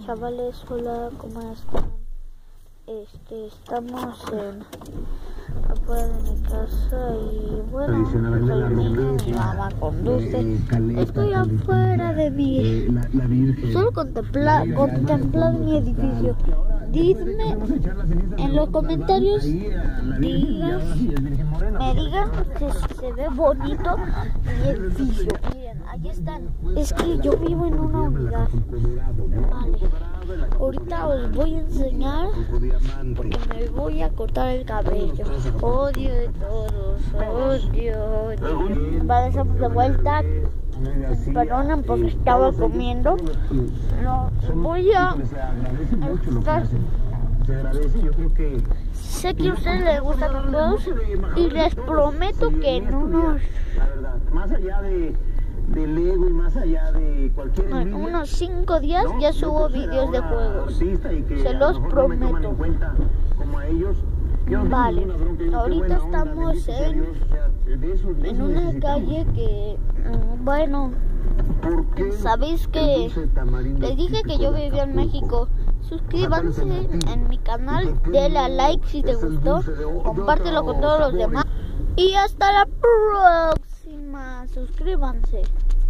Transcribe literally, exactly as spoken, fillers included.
Chavales, hola, ¿cómo están? Este, estamos en afuera de mi casa y bueno, soy niño, mi mamá conduce. Estoy afuera de mi... Solo contempla, contemplar mi edificio. Dime en los comentarios, digan, me digan que se ve bonito mi edificio. Miren, ahí están. Es que yo vivo en una unidad. Vale. Ahorita os voy a enseñar porque me voy a cortar el cabello. Odio de todos, odio, odio. Vale, estamos de vuelta. Perdonen porque estaba comiendo. No, voy a estar. Sé que a ustedes les gustan los juegos y les prometo que en unos más allá de de Lego y más allá de cualquier en unos cinco días ya subo vídeos de juegos. Se los prometo. Vale, ahorita estamos en, en una calle que, bueno, sabéis que les dije que yo vivía en México. Suscríbanse en mi canal, denle a like si te gustó, compártelo con todos los demás y hasta la próxima. Suscríbanse.